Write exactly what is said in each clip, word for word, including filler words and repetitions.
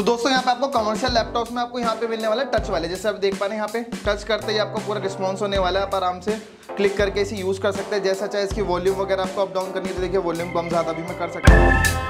सो दोस्तों यहाँ पे आपको कमर्शियल लैपटॉप्स में आपको यहाँ पे मिलने वाला है टच वाले, जैसे आप देख पा रहे हैं यहाँ पे टच करते ही आपको पूरा रिस्पॉन्स होने वाला है। आप आराम से क्लिक करके इसे यूज़ कर सकते हैं, जैसा चाहे इसकी वॉल्यूम वगैरह आपको अप डाउन करनी है तो देखिए वॉल्यूम कम ज़्यादा भी मैं कर सकता हूँ।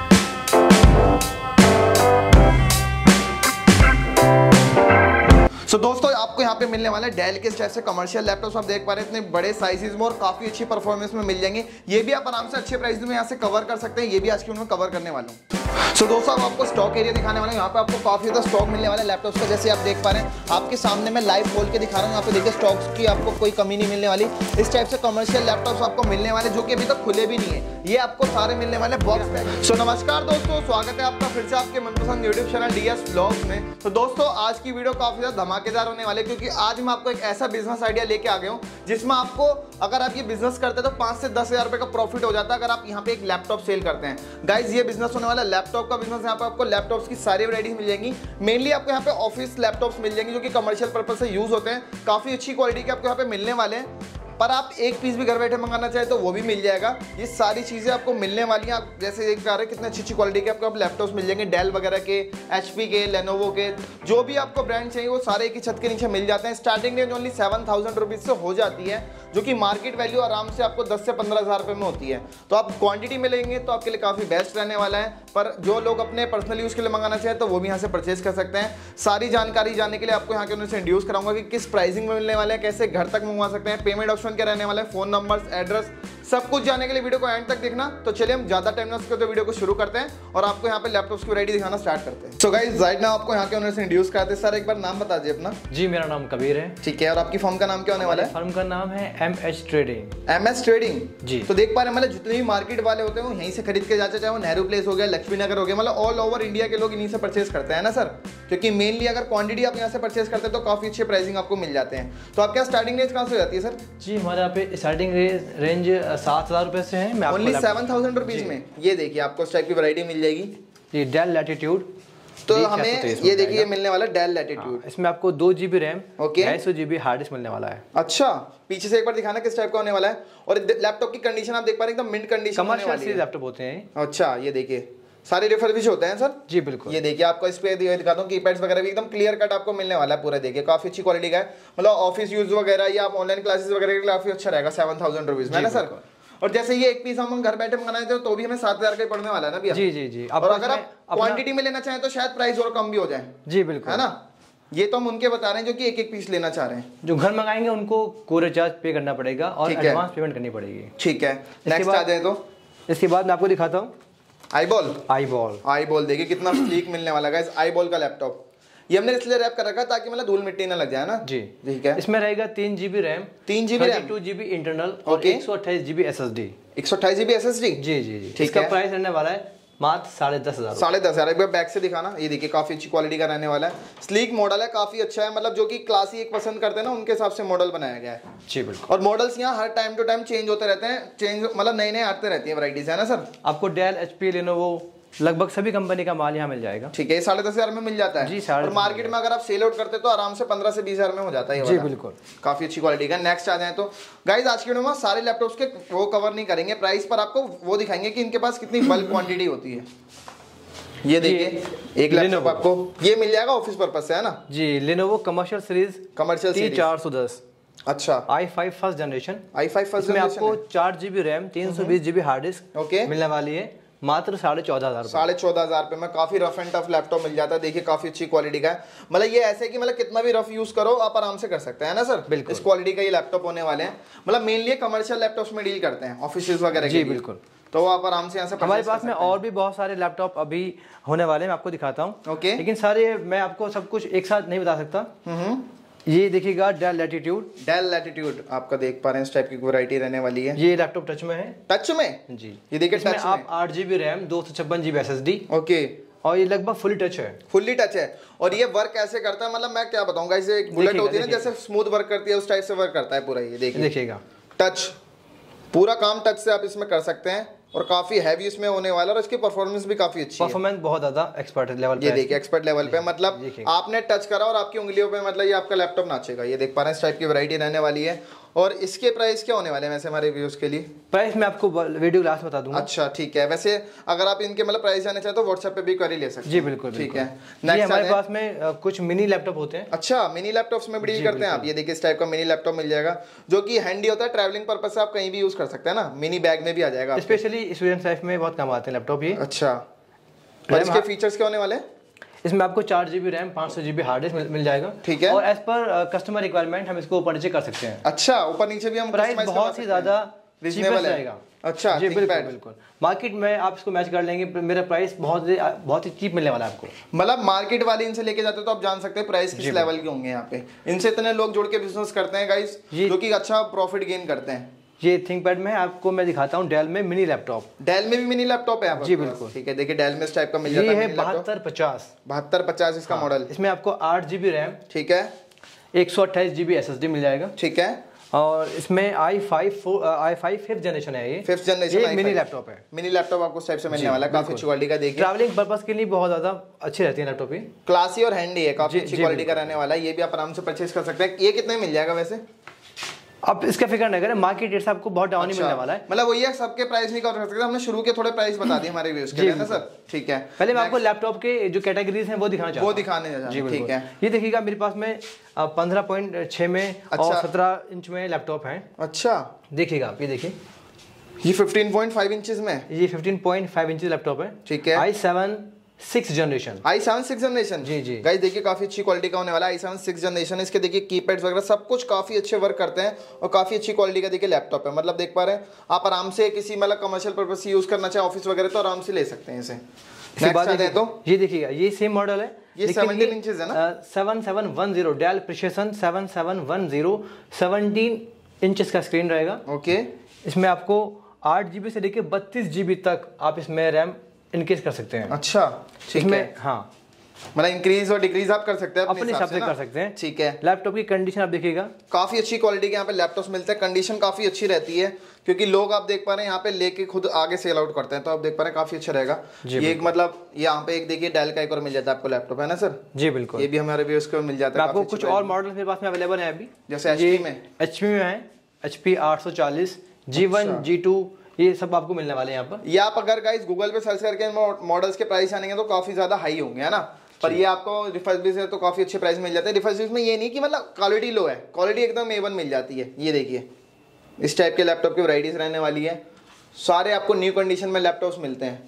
सो so, दोस्तों आपको यहाँ पे मिलने वाला है डेल के इस टाइप से कमर्शियल लैपटॉप्स आप देख पा रहे हैं, इतने बड़े साइजेस में और काफी अच्छी परफॉर्मेंस में मिल जाएंगे। ये भी आप आराम से अच्छे प्राइस में यहाँ से कवर कर सकते हैं, ये भी आज की वीडियो में कवर करने वाला हूँ। सो so, दोस्तों अब आपको स्टॉक एरिया दिखाने वाला है, यहाँ पे आपको काफी ज्यादा स्टॉक मिलने वाला है लैपटॉप्स का। जैसे आप देख पा रहे हैं आपके सामने मैं लाइव खोल के दिखा रहा हूँ, यहाँ पे देखिए स्टॉक्स की आपको कोई कमी नहीं मिलने वाली। इस टाइप से कमर्शियल लैपटॉप्स आपको मिलने वाले जो कि अभी तक खुले भी नहीं है, ये आपको सारे मिलने वाले बॉक्स पैक। सो नमस्कार दोस्तों, स्वागत है आपका फिर से आपके मनपसंद यूट्यूब चैनल डीएस व्लॉग्स में। तो दोस्तों आज की वीडियो काफी ज्यादा धमाकेदार होने वाली है, क्योंकि आज मैं आपको एक ऐसा बिजनेस आइडिया लेके आ गया हूँ जिसमें आपको अगर आप ये बिजनेस करते हैं तो पांच से दस हजार रुपए का प्रॉफिट हो जाता है अगर आप यहाँ पे एक लैपटॉप सेल करते हैं। गाइज ये बिजनेस होने वाला लैपटॉप का बिजनेस। यहाँ पे आपको लैपटॉप्स की सारी वैरायटीज मिल जाएंगी। मेनली आपको यहाँ पे ऑफिस लैपटॉप्स मिल जाएंगे जो कि कमर्शियल पर्पज से यूज होते हैं, काफी अच्छी क्वालिटी के आपको यहाँ पे मिलने वाले हैं। पर आप एक पीस भी घर बैठे मंगाना चाहे तो वो भी मिल जाएगा। ये सारी चीजें आपको मिलने वाली हैं। आप जैसे देख पा रहे हैं कितने अच्छी अच्छी क्वालिटी के आपको आप लैपटॉप्स मिल जाएंगे, डेल वगैरह के, एचपी के, लेनोवो के, जो भी आपको ब्रांड चाहिए वो सारे एक ही छत के नीचे मिल जाते हैं। Starting range only seven thousand rupees से हो जाती है, जो कि मार्केट वैल्यू आराम से आपको दस से पंद्रह हजार रुपए में होती है। तो आप क्वांटिटी में लेंगे तो आपके लिए काफी बेस्ट रहने वाला है। पर जो लोग अपने पर्सनल यूज के लिए मंगाना चाहे तो वो भी यहाँ से परचेज कर सकते हैं। सारी जानकारी जानने के लिए आपको यहाँ के उनसे इंट्रोड्यूस कराऊंगा कि किस प्राइसिंग में मिलने वाले हैं, कैसे घर तक मंगवा सकते हैं, पेमेंट ऑप्शन क्या रहने वाला है, फोन नंबर्स, एड्रेस, सब कुछ जानने के लिए वीडियो को एंड तक देखना। तो चलिए हम ज्यादा टाइम ना करते वीडियो को शुरू करते हैं और आपको यहाँ पे लैपटॉप्स की वैरायटी दिखाना स्टार्ट करते हैं। सो गाइस राइट नाउ आपको यहाँ के ओनर से इंट्रोड्यूस करते हैं। सर एक बार नाम बता दीजिए अपना। जी मेरा नाम कबीर है। ठीक है, और आपकी फर्म का नाम क्या होने वाला है? फर्म का नाम है M H trading. M H trading ji. तो देख पा रहे हैं मतलब जितने भी मार्केट वाले होते हैं वो यहीं से खरीद के जाते हैं, चाहे वो नेहरू प्लेस हो गया, लक्ष्मी नगर हो गया, मतलब ऑल ओवर इंडिया के लोग इन्हीं से परचेज करते हैं ना सर, क्योंकि मेनली अगर क्वांटिटी आप यहाँ से परचेज करते हैं तो काफी अच्छे प्राइसिंग आपको मिल जाते हैं। तो आपके स्टार्टिंग रेंज कहाँ से हो जाती है सर? जी हमारे यहाँ पे स्टार्टिंग रेंज सात हजार रुपए से है। ओनली सेवन थाउजेंड रुपीज में ये देखिए आपको इस टाइप की वैरायटी मिल जाएगी। ये डेल लैटिट्यूड, तो हमें ये देखिए ये मिलने वाला डेल लैटिट्यूड। इसमें आपको दो जीबी रैम, ओके, ढाई सौ जीबी हार्ड डिस्क मिलने वाला है। अच्छा, पीछे से एक बार दिखाना किस टाइप का होने वाला है। और लैपटॉप की कंडीशन आप देख पा रहे हैं एकदम मिंट कंडीशन होने वाली है। लैपटॉप होते हैं। अच्छा, ये देखिए सारे रिफर्बिश होते हैं सर? जी बिल्कुल। ये देखिए आपको इस पे दिखाता हूँ, कीपैड्स वगैरह भी एकदम क्लियर कट आपको मिलने वाला है पूरा। देखिए काफी अच्छी क्वालिटी का है, मतलब ऑफिस यूज वगैरह या आप ऑनलाइन क्लासेस वगैरह के लिए काफी अच्छा रहेगा सेवन थाउजेंड रुपीज में ना सर। और जैसे ये एक पीस हम घर बैठे मंगाना चाहते तो भी हमें सात हजार का पड़ने वाला है ना भैया? जी जी जी। और अगर आप क्वांटिटी में लेना चाहें तो शायद प्राइस और कम भी हो जाए। जी बिल्कुल, है ना। ये तो हम उनके बता रहे हैं जो कि एक एक पीस लेना चाह रहे हैं। जो घर मंगाएंगे उनको कोरियर चार्ज पे करना पड़ेगा और एडवांस पेमेंट करनी पड़ेगी। ठीक है, नेक्स्ट आ जाए तो इसके बाद मैं आपको दिखाता हूँ आईबॉल। आईबॉल आईबॉल देखिए कितना स्लीक मिलने वाला है आईबॉल का लैपटॉप। ये हमने इसलिए रैप कर रखा ताकि मतलब धूल मिट्टी ना लग जाए ना। जी ठीक है। इसमें रहेगा तीन जीबी रैम, तीन GB RAM, two GB internal और एक सौ अट्ठाईस जीबी एस एस डी। एक सौ अट्ठाईस जीबी एस एस डी। जी जी जी। इसका प्राइस रहने वाला है मात्र साढ़े दस हजार साढ़े दस हजार एक बार बैक से दिखाना। ये देखिए काफी अच्छी क्वालिटी का रहने वाला है, स्लीक मॉडल है, काफी अच्छा है। मतलब जो कि क्लासी एक पसंद करते हैं ना उनके हिसाब से मॉडल बनाया गया है। जी बिल्कुल। और मॉडल्स यहाँ हर टाइम टू टाइम चेंज होते रहते हैं, चेंज मतलब नए नए आते रहती है वैरायटीज, है ना सर। आपको डेल, एचपी, लेनोवो लगभग सभी कंपनी का माल यहाँ मिल जाएगा। ठीक है, साढ़े दस हजार में मिल जाता है जी। और मार्केट में अगर आप सेल आउट करते तो आराम से पंद्रह से बीस हजार में हो जाता है। जी बिल्कुल, काफी अच्छी क्वालिटी का। नेक्स्ट आ जाए तो गाइस आज की वीडियो में सारे लैपटॉप्स के वो कवर नहीं करेंगे, प्राइस पर आपको वो दिखाएंगे कि इनके पास कितनी बल्क क्वांटिटी होती है। ये देखिए एक लैपटॉप आपको ये मिल जाएगा ऑफिस पर्पस से, है ना जी। Lenovo commercial series, commercial series चार सौ दस। अच्छा, I five first generation. I five first में आपको चार जीबी रैम, तीन सौ बीस जीबी हार्ड डिस्क ओके मिलने वाली है मात्र साढ़े चौदह हजार साढ़े चौदह हजार रुपए में काफी रफ एंड टफ लैपटॉप मिल जाता है। देखिए काफी अच्छी क्वालिटी का है, मतलब ये ऐसे कि मतलब कितना भी रफ यूज करो आप आराम से कर सकते हैं ना सर। बिल्कुल, इस क्वालिटी का ये लैपटॉप होने वाले हैं। मतलब मेनली कमर्शियल लैपटॉप्स में डील करते हैं, ऑफिस वगैरह। जी बिल्कुल, तो आप आराम से यहाँ से हमारे पास में और भी बहुत सारे लैपटॉप अभी होने वाले हैं, मैं आपको दिखाता हूँ। ओके, लेकिन सारे मैं आपको सब कुछ एक साथ नहीं बता सकता। ये देखिएगा डेल लैटिट्यूड। डेल लैटिट्यूड आपका देख पा रहे हैं इस टाइप की वैरायटी रहने वाली है। ये लैपटॉप टच में है। टच में जी, ये देखिए टच में आप आठ जीबी रैम, दो सौ छप्पन GB S S D okay, और ये लगभग फुली टच है। फुली टच है और ये वर्क कैसे करता है मतलब मैं क्या बताऊंगा। इसे एक बुलेट होती है ना जैसे स्मूथ वर्क करती है उस टाइप से वर्क करता है पूरा। ये देखिए देखिएगा टच, पूरा काम टच से आप इसमें कर सकते हैं और काफी हैवी इसमें होने वाला है और इसकी परफॉर्मेंस भी काफी अच्छी है। परफॉर्मेंस बहुत ज्यादा एक्सपर्ट लेवल पे। ये देखिए एक्सपर्ट लेवल पे, मतलब आपने टच करा और आपकी उंगलियों पे मतलब ये आपका लैपटॉप नाचेगा। ये देख पा रहे हैं इस टाइप की वैरायटी रहने वाली है। और इसके प्राइस क्या होने वाले हैं वैसे हमारे व्यूअर्स के लिए? प्राइस मैं आपको वीडियो लास्ट बता दूंगा। अच्छा ठीक है, वैसे अगर आप इनके मतलब प्राइस जाने चाहे तो व्हाट्सएप पे भी क्वेरी ले सकते हैं। जी बिल्कुल ठीक है। ये हमारे पास में कुछ मिनी लैपटॉप होते हैं। अच्छा, मिनी लैपटॉप्स में डील करते हैं आप। ये देखिए इस टाइप का मिनी लैपटॉप मिल जाएगा जो कि हैंडी होता है, ट्रैवलिंग पर्पस से आप कहीं भी यूज कर सकते हैं ना, मिनी बैग में भी आ जाएगा। स्पेशली स्टूडेंट लाइफ में बहुत काम आते हैं लैपटॉप ये। अच्छा, और इसके फीचर्स क्या होने वाले हैं? इसमें आपको चार जीबी रैम, पाँच सौ जीबी हार्ड डिस्क मिल, मिल जाएगा। ठीक है। और एज पर कस्टमर रिक्वायरमेंट हम इसको ऊपर नीचे कर सकते हैं। अच्छा, ऊपर नीचे भी हम प्राइस बहुत ही ज्यादा रीजनेबल रहेगा। अच्छा जी बिल्कुल बिल्कुल, मार्केट में आप इसको मैच कर लेंगे, मेरा प्राइस बहुत बहुत ही चीप मिलने वाला है आपको। मतलब मार्केट वाले इनसे लेके जाते तो आप जान सकते हैं प्राइस किस लेवल के होंगे। यहाँ पे इनसे इतने लोग जुड़ के बिजनेस करते हैं गाइस, जो कि अच्छा प्रॉफिट गेन करते हैं। ये थिंकपैड में आपको मैं दिखाता हूँ, डेल में मिनी लैपटॉप। डेल में भी मिनी लैपटॉप है आप? जी बिल्कुल। ठीक है, देखिए डेल में इस टाइप का मिल जाता है। ये है बहत्तर पचास बहत्तर पचास इसका मॉडल। इसमें आपको आठ जीबी रैम, ठीक है, एक सौ अट्ठाईस जीबी एस एस डी मिल जाएगा। ठीक है। और इसमें I five I five fifth generation है। ये फिफ्थ जनरेशन ये मिनी लैपटॉप है। मिनी लैपटॉप आपको इस टाइप से मिलने वाला है, काफी अच्छी क्वालिटी का। देखिए ट्रैवलिंग पर्पस के लिए बहुत ज्यादा अच्छी रहती है लैपटॉप। ये क्लासी और हैंडी है, काफी अच्छी क्वालिटी का रहने वाला है। ये भी आप आराम से परचेज कर सकते हैं। ये कितने मिल जाएगा वैसे? अब इसका फिक्र नहीं करें, मार्केट रेट से आपको बहुत डाउन ही मिलने वाला है। मतलब वही है, सबके प्राइस नहीं कर सकते, हमने शुरू के थोड़े प्राइस बता दिए हमारे व्यूअर्स के लिए ना सर। ठीक है, पहले मैं आपको लैपटॉप के जो कैटेगरीज हैं वो दिखाना चाहता हूं। वो दिखाने जी ठीक है। ये देखिएगा मेरे पास में पंद्रह पॉइंट छह में और सत्रह इंच में लैपटॉप है। अच्छा, देखिएगा आप ये देखिए, ये फिफ्टीन पॉइंट फाइव इंचेस में, ये fifteen point five inch laptop है। ठीक है। I seven six generation, I seven six generation. जी जी गाइस देखिए काफी अच्छी क्वालिटी का होने वाला है आई सेवन सिक्स जनरेशन। इसके देखिए कीपैड्स वगैरह सब कुछ काफी अच्छे वर्क करते हैं और काफी अच्छी क्वालिटी का देखिए लैपटॉप है। मतलब देख पा रहे हैं आप, आराम से किसी मतलब कमर्शियल पर्पज से यूज करना चाहे ऑफिस वगैरह तो आराम से ले सकते हैं इसे। तो ये देखिएगा, ये सेम मॉडल है, ये सेवनटीन इंचेस है ना, seven seven one zero Dell Precision seven seven one zero, seventeen inches का स्क्रीन रहेगा। ओके। इसमें आपको आठ जीबी से लेके बत्तीस जीबी तक आप इसमें रैम इनक्रीज कर सकते हैं। अच्छा ठीक है। हाँ, मतलब इंक्रीज और डिक्रीज आप कर सकते हैं अपने हिसाब से कर सकते हैं। ठीक है। लैपटॉप की कंडीशन आप देखिएगा, काफी अच्छी क्वालिटी के यहाँ पे लैपटॉप्स मिलते हैं, कंडीशन काफी अच्छी रहती है क्योंकि लोग आप देख पा रहे हैं यहाँ पे लेके खुद आगे सेल आउट करते हैं, तो आप देख पा रहे हैं काफी अच्छा रहेगा। ये एक मतलब यहाँ पे एक देखिए डेल का एक और मिल जाता है आपको लैपटॉप, है ना सर? जी बिल्कुल, ये भी हमारे व्यूअर्स को मिल जाता है। आपको कुछ और मॉडल मेरे पास में अवेलेबल है अभी, जैसे एचपी में एचपी में है एचपी आठ सौ चालीस, जी वन जी टू, ये सब आपको मिलने वाले हैं यहाँ पर। ये आप अगर गाइस गूगल पे सर्च करके मॉडल्स के प्राइस आनेंगे तो काफी ज्यादा हाई होंगे, है ना? पर ये आपको रिफर्बिश से तो काफी अच्छे प्राइस मिल जाते हैं। रिफर्बिश में ये नहीं कि मतलब क्वालिटी लो है, क्वालिटी एकदम ए वन मिल जाती है। ये देखिए इस टाइप के लैपटॉप की वैरायटीज रहने वाली है। सारे आपको न्यू कंडीशन में लैपटॉप्स मिलते हैं,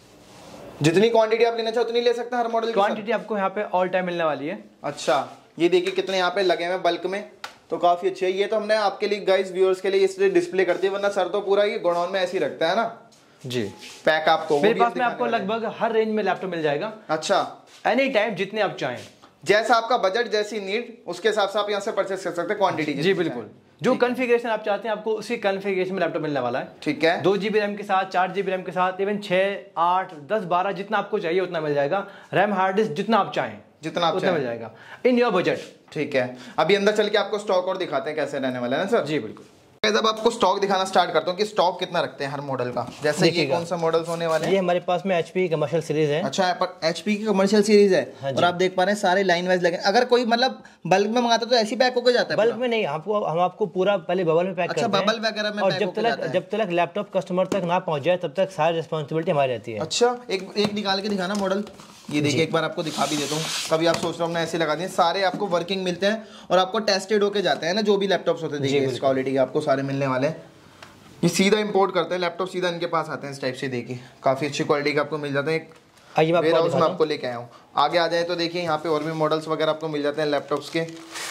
जितनी क्वांटिटी आप लेना चाहो उतनी ले सकते हैं। हर मॉडल क्वांटिटी आपको यहाँ पे ऑल टाइम मिलने वाली है। अच्छा, ये देखिए कितने यहाँ पे लगे हुए बल्क में, तो काफी अच्छे है। ये तो हमने आपके लिए गाइस व्यूअर्स के लिए इसलिए डिस्प्ले कर दिया, वरना सर तो पूरा ये गोडाउन में ऐसे ही रखता है ना जी। पैक आपको मेरे पास में आपको लगभग हर रेंज में लैपटॉप मिल जाएगा। अच्छा, एनी टाइम जितने आप चाहें, जैसा आपका बजट जैसी नीड उसके हिसाब से आप यहाँ से परचेस कर सकते हैं क्वांटिटी। जी बिल्कुल, जो कॉन्फ़िगरेशन आप चाहते हैं आपको उसी कॉन्फ़िगरेशन में लैपटॉप मिलने वाला है। ठीक है। दो जीबी रैम के साथ, चार जीबी रैम के साथ, इवन छः आठ दस बारह जितना आपको चाहिए उतना मिल जाएगा। रैम हार्ड डिस्क जितना आप चाहें जितना आप उतना मिल जाएगा इन योर बजट। ठीक है, अभी अंदर चल के आपको स्टॉक और दिखाते हैं कैसे रहने वाला है ना सर। जी बिल्कुल। जब आपको स्टॉक दिखाना स्टार्ट करता हूँ कि स्टॉक कितना रखते हैं हर मॉडल का, जैसे ये कौन सा मॉडल्स होने वाले हैं? ये हमारे पास में एचपी कमर्शियल सीरीज है। अच्छा, पर एचपी की कमर्शियल सीरीज है। हाँ, और आप देख पा रहे हैं सारे लाइन वाइज लगे। अगर कोई मतलब बल्क में मंगाता तो ऐसी पैक होकर जाता है? बल्क में नहीं, आपको हम आपको पूरा पहले बबल में पैक करते हैं। अच्छा, बबल वगैरह में। और जब तक जब तक लैपटॉप कस्टमर तक ना पहुंच जाए तब तक सारी रिस्पॉन्सिबिलिटी हमारी रहती है। अच्छा, एक एक निकाल के दिखाना मॉडल। ये देखिए एक बार आपको दिखा भी देता हूँ, कभी आप सोच रहे हो हमने ऐसे लगा दिए। सारे आपको वर्किंग मिलते हैं और आपको टेस्टेड होके जाते हैं ना, जो भी लैपटॉप्स होते हैं। देखिए इस क्वालिटी के आपको सारे मिलने वाले हैं। ये सीधा इंपोर्ट करते हैं लैपटॉप, सीधा इनके पास आते हैं इस टाइप से। देखिए काफी अच्छी क्वालिटी के आपको मिल जाते हैं। आइए मैं आपको मैं आपको लेके आया हूँ। आगे आ जाए तो देखिए यहाँ पे और भी मॉडल्स वगैरह आपको मिल जाते हैं लैपटॉप्स के।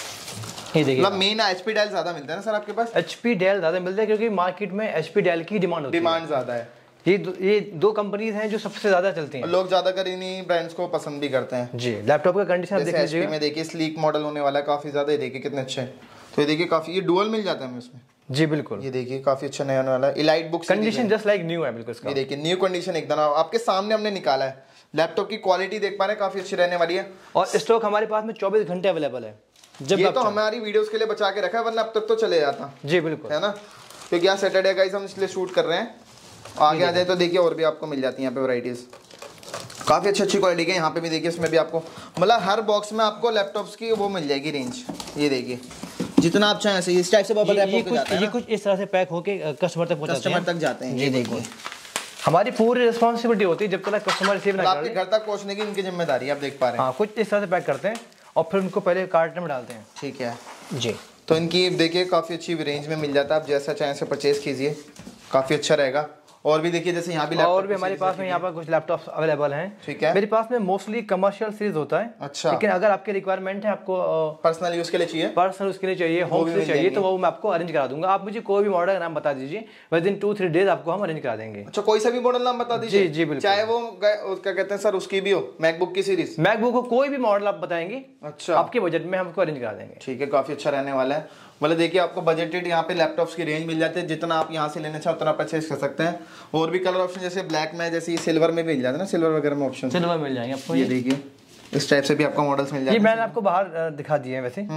ये देखिए मतलब मेन एचपी डेल ज्यादा मिलता है ना सर आपके पास? एचपी डेल ज्यादा मिलता है क्योंकि मार्केट में एचपी डेल की डिमांड होती है। डिमांड ज्यादा है। ये दो, ये दो कंपनीज हैं जो सबसे ज्यादा चलती हैं। लोग ज्यादातर इन्हीं ब्रांड्स को पसंद भी करते हैं। जी, लैपटॉप का कंडीशन आप देख लीजिए। में देखिए स्लीक मॉडल होने वाला है काफी ज्यादा। ये देखिए कितने अच्छे हैं। तो ये देखिए काफी, ये डुअल मिल जाता है हमें इसमें। जी बिल्कुल, ये देखिए काफी अच्छा नया वाला है। Elite books condition just like new है बिल्कुल इसका। ये देखिए न्यू कंडीशन एकदम आपके सामने हमने निकाला है। लैपटॉप की क्वालिटी देख पा रहे हैं, काफी अच्छी रहने वाली है। और स्टॉक हमारे पास में चौबीस घंटे अवेलेबल है। जब ये तो हमारी वीडियोस के लिए बचा के रखा है, वरना अब तक तो चले जाता। जी बिल्कुल, है ना, क्योंकि यहाँ सैटरडे गाइस हम इसलिए शूट कर रहे हैं। आगे आ जाए तो देखिए और भी आपको मिल जाती है यहाँ पे वैरायटीज, काफी अच्छी अच्छी क्वालिटी के। यहाँ पे भी देखिए इसमें भी आपको मतलब हर बॉक्स में आपको लैपटॉप्स की वो मिल जाएगी रेंज। ये देखिए जितना आप चाहें ऐसे इस टाइप से बबल रैप ये होके कुछ जाता है ये ना? कुछ इस तरह से पैक होके कस्टमर तक पहुंचाते हैं। कस्टमर तक जाते हैं। जी देखिए, हमारी पूरी रिस्पांसिबिलिटी होती है जब तक कस्टमर रिसीव ना करे। आपके घर तक पहुंचने की इनकी जिम्मेदारी है, आप देख पा रहे हैं। हाँ, कुछ इस तरह से पैक करते हैं और फिर उनको पहले कार्टन में डालते हैं। ठीक है जी। तो इनकी देखिए काफ़ी अच्छी रेंज में मिल जाता है, आप जैसा चाहें से परचेज कीजिए, काफ़ी अच्छा रहेगा। और भी देखिए जैसे यहाँ भी और भी हमारे पास में यहाँ पर कुछ लैपटॉप्स अवेलेबल हैं। ठीक है। मेरे पास में मोस्टली कमर्शियल सीरीज होता है। अच्छा। लेकिन अगर आपकी रिक्वायरमेंट है, आपको पर्सनल यूज के लिए चाहिए, पर्सनल उसके लिए चाहिए, होम के लिए चाहिए, तो वो मैं आपको अरेंज करा दूंगा। आप मुझे कोई भी मॉडल का नाम बता दीजिए, within two three days आपको हम अरेंज करा देंगे। अच्छा, कोई सा भी मॉडल नाम बता दीजिए। जी जी बिल्कुल, चाहे वो क्या कहते हैं सर उसकी भी हो, मैकबुक की सीरीज, मैकबुक को कोई भी मॉडल आप बताएंगे, अच्छा, आपके बजट में हमको अरेंज करा देंगे। ठीक है, काफी अच्छा रहने वाला है। मतलब देखिए आपको बजटेड यहाँ पे लैपटॉप्स की रेंज मिल जाती है, जितना आप यहाँ से लेना चाहे उतना परचेज कर सकते हैं। और भी कलर ऑप्शन जैसे ब्लैक में, जैसे सिल्वर में भी मिल जाता है ना, सिल्वर वगैरह में ऑप्शन सिल्वर मिल जाएंगे आपको। ये देखिए इस टाइप से भी आपको मॉडल्स मिल जाते हैं। ये मैंने आपको बाहर दिखा दिए हैं वैसे,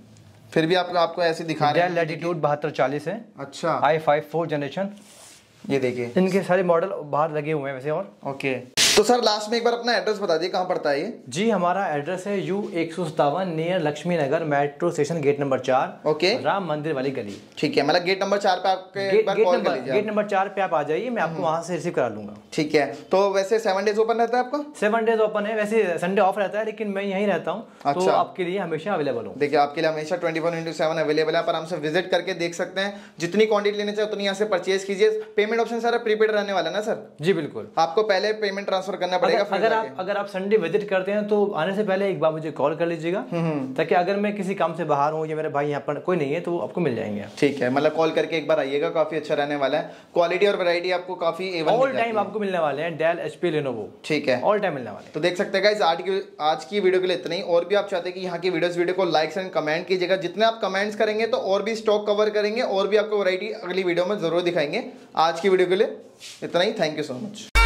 फिर भी आपको आपको ऐसे दिखा रहे हैं। डेल लैटिट्यूड बहत्तर चालीस है। अच्छा, आई फाइव फोर जनरेशन, ये देखिए इनके सारे मॉडल बाहर लगे हुए हैं वैसे। और ओके, तो सर लास्ट में एक बार अपना एड्रेस बता दिए, कहाँ पड़ता है ये? जी, हमारा एड्रेस है यू एक सौ सत्तावन near Laxmi Nagar, metro station, gate number चार, ओके, राम मंदिर वाली गली। ठीक है, मतलब गेट नंबर चार पे आपके गे, एक बार गेट कॉल नंबर कर लीजिए। गेट नंबर चार पे आप आ जाइए, मैं आपको वहां से रिसीव करा लूंगा। ठीक है, तो वैसे सेवन डेज ओपन रहता है आपका? सेवन डेज ओपन है, वैसे संडे ऑफ रहता है, लेकिन मैं यहीं रहता हूँ। अच्छा। तो आपके लिए हमेशा अवेलेबल हूँ। देखिए आपके लिए हमेशा twenty four into seven available है, आप आराम से विजिट करके देख सकते हैं। जितनी क्वांटिटी लेने चाहिए उतनी यहाँ से परचेज कीजिए। पेमेंट ऑप्शन सारा प्रीपेड रहने वाला है ना सर? जी बिल्कुल, आपको पहले पेमेंट ट्रांसफर करना पड़ेगा। अगर अगर आप अगर आप संडे विजिट करते हैं तो आने से पहले एक बार मुझे कॉल कर लीजिएगा, ताकि अगर मैं किसी काम से बाहर हूँ या मेरे भाई यहाँ पर कोई नहीं है तो आपको मिल जाएंगे। ठीक है, मतलब कॉल करके एक बार आइएगा, काफी अच्छा रहने वाला है। क्वालिटी और वैरायटी आपको काफी ऑल टाइम आपको मिलने वाले हैं, डेल, एचपी, लेनोवो। ठीक है, ऑल टाइम मिलने वाले हैं। तो देख सकते हैं गाइस, आज की आज की वीडियो के लिए इतना ही। और भी आप चाहते हैं कि यहाँ की वीडियोस वीडियो को लाइक एंड कमेंट कीजिएगा। जितने आप कमेंट्स करेंगे तो और भी स्टॉक कवर करेंगे और भी आपको वैरायटी अगली वीडियो में जरूर दिखाएंगे। आज की वीडियो के लिए इतना ही, थैंक यू सो मच।